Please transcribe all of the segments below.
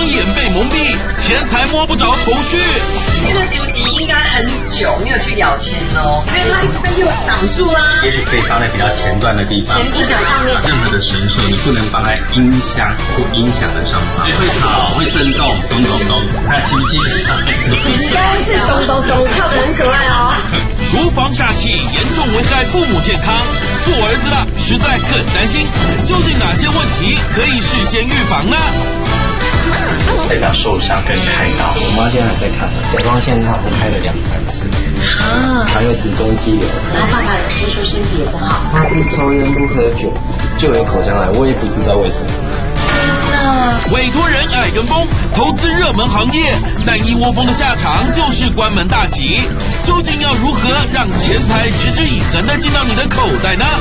双眼被蒙蔽，钱财摸不着头绪。 那个究极应该很久没有去咬钱哦，因为它一直被又挡住啦。 也许可以放在比较前段的地方， 音响上面。 任何的神兽你不能放在音箱或音响的上方，会吵，会震动，咚咚咚。它其实基本上应该是咚咚咚，跳得很可爱哦。 厨房煞气严重危害父母健康，做儿子的实在很担心，究竟哪些问题可以事先预防呢？ 代表受伤跟开刀，我妈现在还在看，甲状腺她开了2、3次，还有子宫肌瘤。 然后爸爸有听说身体也不好， 他不抽烟不喝酒，就有口腔癌，我也不知道为什么。 委托人爱跟风，投资热门行业，但一窝蜂的下场就是关门大吉。究竟要如何让钱财持之以恒的进到你的口袋呢？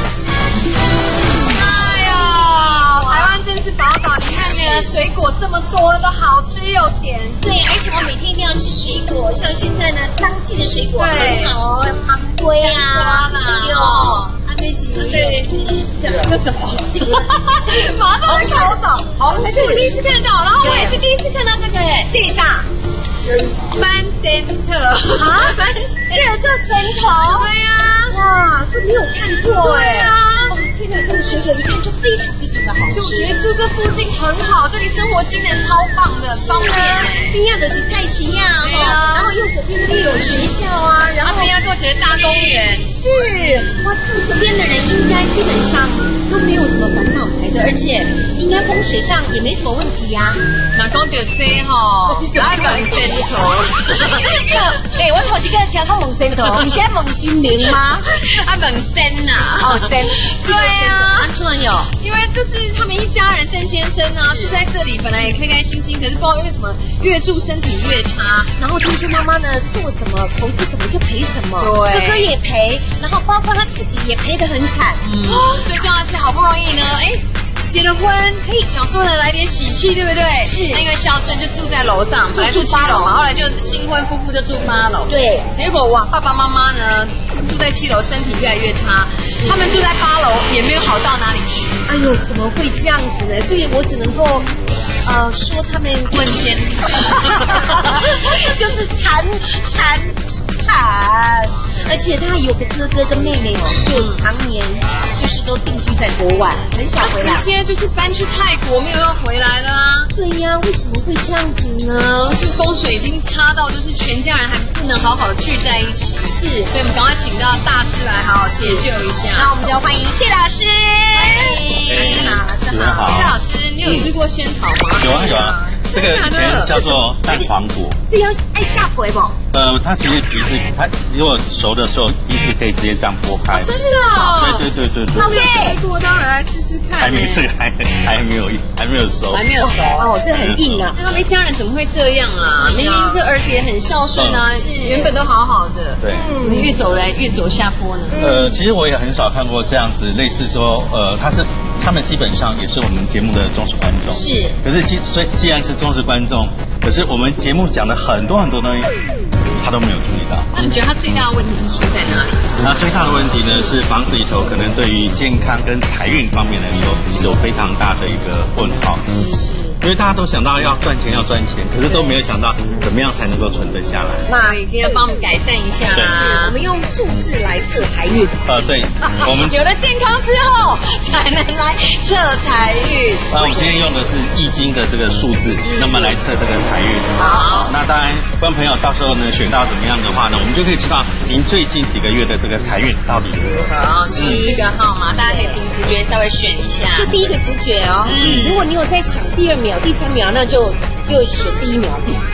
哎呀，台湾真是宝岛！你看那个水果这么多，都好吃又甜。 对，而且我每天一定要吃水果，像现在呢，当季的水果对很好哦，芒果啊， 哦，这什么？马上就看到，还是我第一次看到，然后我也是第一次看到这个哎，介绍。Man Center 啊，这有叫神头？对呀， 哇，这没有看过哎。 对啊， 天哪，这个水果一看就非常非常的好吃。 我觉得住这附近很好，这里生活机能超棒的，方便。 边上的是菜市呀，然后右手边又有学校啊，然后边上做起来大公园。 是，哇，这边的人应该基本上都没有什么烦恼才对，而且应该风水上也没什么问题呀。 那讲到这吼，那个神头， 哎，我头一个听到问神头，你现在问心灵吗？ 啊，问神呐， 哦，神， 对啊， 安川有， 因为就是他们一家人郑先生啊，住在这里本来也开开心心，可是不知道为什么越住身体越差， 然后听说妈妈呢做什么投资什么就赔什么， 对， 哥哥也赔，然后包括他自己也赔得很惨， 最重要的是好不容易呢，哎。结了婚，可以想说呢来点喜气，对不对？ 是。 那因为孝顺就住在楼上，本来住7楼嘛，后来就新婚夫妇就住8楼。 对。 结果哇，爸爸妈妈呢住在7楼，身体越来越差。他们住在8楼也没有好到哪里去。 哎呦，怎么会这样子呢？所以我只能够说他们问奸， 就是惨。而且他有个哥哥跟妹妹哦，就常年就是都定居在国外，很少回来。 直接就是搬去泰国，没有要回来了啊。 对呀，为什么会这样子呢？ 就是风水已经差到，就是全家人还不能好好的聚在一起。 是， 所以我们赶快请到大师来好好解救一下。 那我们就欢迎谢老师。 好，谢老师，你有吃过仙桃吗？ 有啊。这个以前叫做蛋黄果， 这要爱下回不？ 它其实皮是它如果熟的时候，皮是可以直接这样剥开。 真的哦。 对。 好嘞，我当然来试试看。 还没这个还没有熟。 还没有熟哦，这很硬啊。 他们一家人怎么会这样啊？明明这儿子也很孝顺啊，原本都好好的。 对。 你越走下坡呢？ 其实我也很少看过这样子，类似说他们基本上也是我们节目的忠实观众。 是。 可是既然是忠实观众，可是我们节目讲的很多东西，他都没有注意到。 那你觉得他最大的问题是出在哪里？ 那最大的问题呢是房子里头可能对于健康跟财运方面呢有非常大的一个问号。 是。 因为大家都想到要赚钱，可是都没有想到怎么样才能够存得下来。 那已经要帮我们改善一下啦。 我们用数字来测财运。 对，我们有了健康之后才能来测财运。 那我们今天用的是易经的这个数字，那么来测这个财运。 好， 那当然，观众朋友到时候呢选到怎么样的话呢，我们就可以知道您最近几个月的这个财运到底如何。 好，这个号码大家可以凭直觉稍微选一下。 就第一个直觉哦。如果你有在想第2秒、第3秒，那就选第1秒。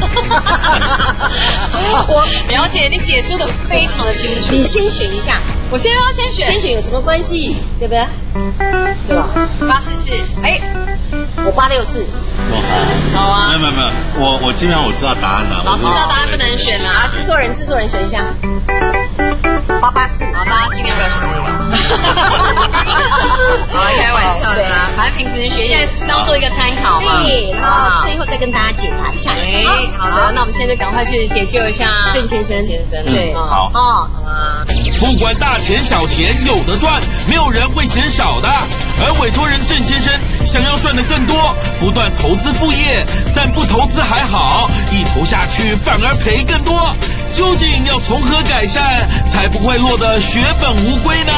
我了解，你解说的非常的清楚。 你先选一下， 我先选。 先选有什么关系？对不对？对吧 ？844，哎， 我864。 好啊。 没有，我基本上我知道答案了。 知道答案不能选啦。 制作人选一下。884。 好，大家尽量不要选这个。好，开玩笑的啦，反正平时学一下，当做一个参考嘛。 对，然后最后再跟大家解答一下。 好的，那我们现在赶快去解救一下郑先生。 对， 好。 好吗？ 不管大钱小钱有得赚，没有人会嫌少的。而委托人郑先生想要赚得更多，不断投资副业，但不投资还好，一投下去反而赔更多。究竟要从何改善，才不会落得血本无归呢？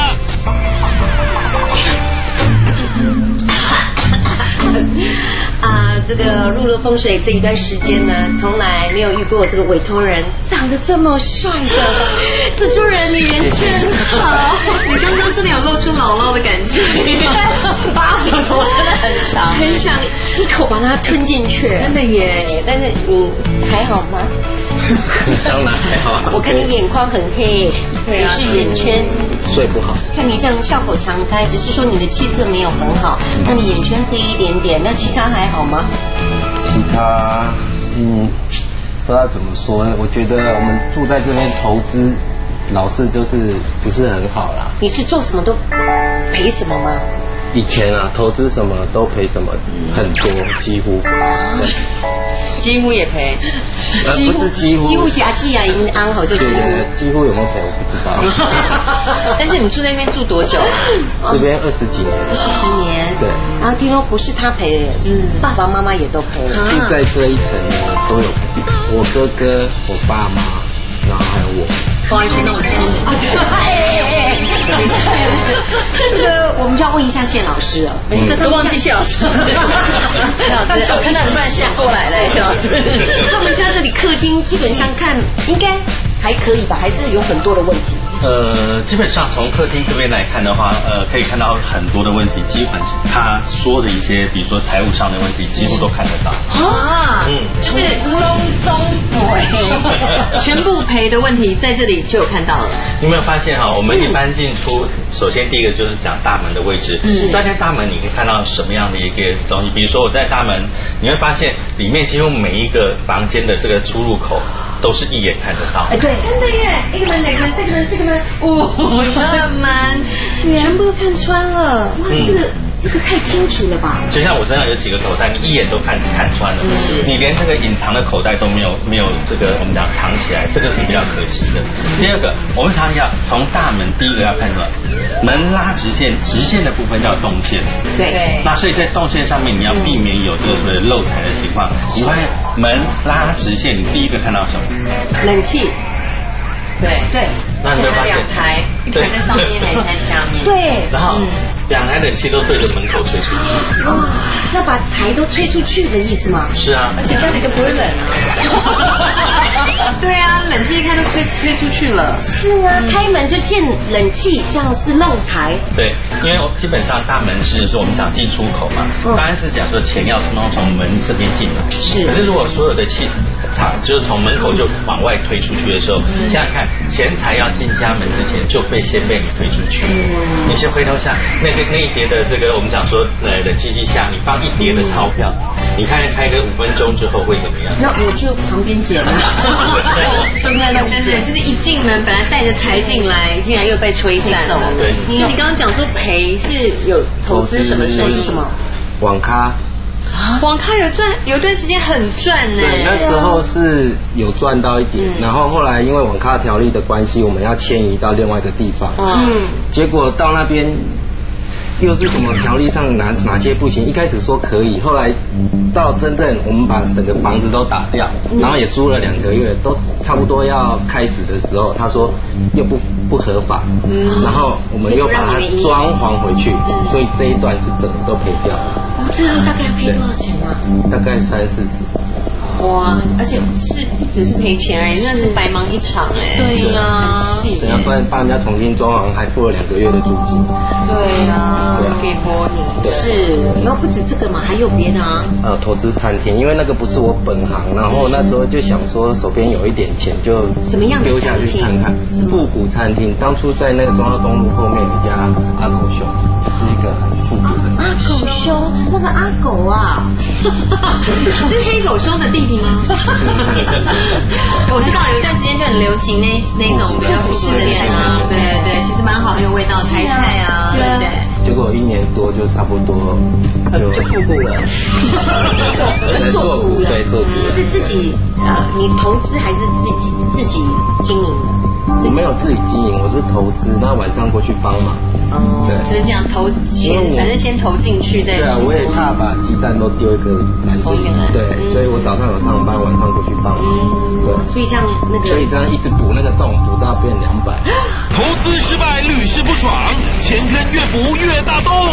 这个入了风水这一段时间呢，从来没有遇过这个委托人长得这么帅的。制作人，你人真好。 你刚刚真的有露出姥姥的感觉。 18手头真的很长，很想一口把它吞进去。真的耶，但是你还好吗？ 当然还好。 我看你眼眶很黑，也是眼圈。 睡不好。 看你像笑口常开，只是说你的气色没有很好，那你眼圈黑一点点，那其他还好吗？ 其他不知道怎么说呢，我觉得我们住在这边投资，老是就是不是很好啦。 你是做什么都赔什么吗？ 以前啊，投资什么都赔什么，很多，几乎。 几乎也赔， 不是几乎。 几乎狭记啊，已经安好就几乎。 几乎有没有赔我不知道。 但是你住在那边住多久？ 这边20几年。 20几年。 对。 然后听说不是他赔，爸爸妈妈也都赔。 住在这一层呢，都有赔，我哥哥、我爸妈，然后还有我。 不好意思，那我亲这个我们就要问一下谢老师了。 都忘记谢老师。谢老师，我看到你突然醒过来了，谢老师。 他们家这里客厅基本上看应该还可以吧，还是有很多的问题。 基本上从客厅这边来看的话，可以看到很多的问题，基本他说的一些，比如说财务上的问题，几乎都看得到。 啊，就是中赔，全部赔的问题在这里就有看到了。 你有没有发现哈？我们一般进出，首先第一个就是讲大门的位置。在大门你可以看到什么样的一个东西？比如说我在大门，你会发现里面几乎每一个房间的这个出入口都是一眼看得到。 对，真的耶，一个门、两个门、这个门、这个门， 这门全部都看穿了。 哇，这个太清楚了吧？ 就像我身上有几个口袋，你一眼都看穿了。你连这个隐藏的口袋都没有这个我们讲藏起来，这个是比较可惜的。第二个，我们常常要从大门第一个要看什么？门拉直线，直线的部分叫动线。 对。 那所以在动线上面，你要避免有这个所谓的漏财的情况。你发现门拉直线，你第一个看到什么？ 冷气。对。 那你会发现 2台，一台在上面，一台在下面。 对。 然后2台冷气都对着门口吹出去。 哇，那把财都吹出去的意思吗？ 是啊。 而且家里就不会冷啊。对啊，冷气一开就吹出去了。 是啊，开门就见冷气，这样是漏财。 对，因为基本上大门是说我们讲进出口嘛，当然是讲说钱要通通从门这边进来。 是。 可是如果所有的气场就是从门口就往外推出去的时候，想想看，钱财要进家门之前就先被你推出去。你先回头想那一叠的这个我们讲说的机器下，你放一叠的钞票，你看开个5分钟之后会怎么样？ 那我就旁边捡了。 但是就是一进门，本来带着财进来，竟然又被吹散了。 对。 你刚刚讲说赔是有投资什么事？是什么？ 网咖。 网咖有段时间很赚呢。 对，那时候是有赚到一点，然后后来因为网咖条例的关系，我们要迁移到另外一个地方。结果到那边又是什么条例上哪些不行？一开始说可以，后来到真正我们把整个房子都打掉，然后也租了2个月，都差不多要开始的时候，他说又不合法，然后我们又把它装潢回去，所以这一段是整个都赔掉了。 这样大概要赔多少钱啊？ 大概30-40。 哇，而且不只是赔钱而已，那是白忙一场哎。 对呀， 等下帮人家重新装潢，还付了2个月的租金。 对呀，给拨你。 是，然后不止这个嘛，还有别的啊。 投资餐厅，因为那个不是我本行，然后那时候就想说手边有一点钱，就什么样的丢下去看看。复古餐厅，当初在那个中央东路后面有一家阿狗熊，是一个很复古的。 阿狗熊，那个阿狗啊， 是黑狗兄的弟弟吗？我知道有一段时间就很流行那种比较复式的店啊，对，其实蛮好，很有味道，台菜啊，对不对？ 结果1年多就差不多就复古了， 做股，对，做股。 是自己你投资还是自己经营的？ 我没有自己经营，我是投资，那晚上过去帮忙。 哦，对，就是这样投钱，反正先投进去再说。 对啊，我也怕把鸡蛋都丢一个篮子里，对，所以我早上有上班，晚上过去帮忙。对， 所以这样所以这样一直补那个洞，补到变200。 投资失败屡试不爽，钱坑越补越大洞。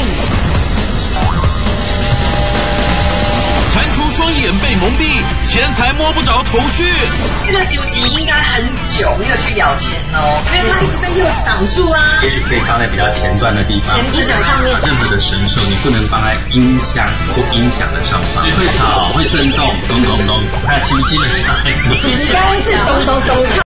蟾蜍双眼被蒙蔽，钱财摸不着头绪。 这个究极应该很久没有去咬钱哦，因为它一直被柚子挡住啊。 也许可以放在比较前段的地方， 音响上面。 任何的神兽你不能放在音箱或音响的上方，会吵，会震动，咚咚咚。它基本上。 你刚刚是咚咚咚。